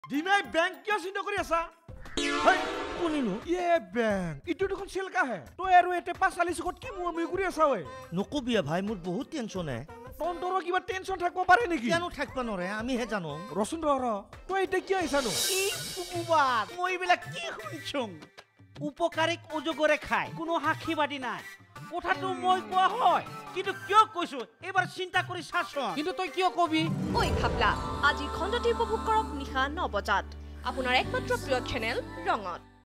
demy bank কিয় চিন্তা কৰি আছা হেই কোনিনো ইয়ে বেংক ইটো দেখোন চিলকাহে তই আৰু এতে 45 ক'ত কি মুই কৰি আছা ঐ নকবিয়া ভাই মোৰ বহুত টেনচন হে তন্তৰ কিবা টেনচন থাকিব পাৰে নেকি কিয়নো থাকিব নৰে আমিহে জানো ৰচোন ৰ তই এতিয়া কি আহিছানো কি কুকুবাত মই এইবিলাক কি শুনছুং উপকাৰীক অজগৰে খায় কোনো সাক্ষীবাদী নাই কথাটো মই কোৱা হয় কিন্তু কিয় কৈছো এবাৰ চিন্তা কৰি চাচোন কিন্তু তই কিয় কবি ঐ খাপলা আজি খণ্ডটি উপভোগ কৰক নিশা 9 বজাত আপোনাৰ একমাত্ৰ প্ৰিয় চেনেল ৰঙত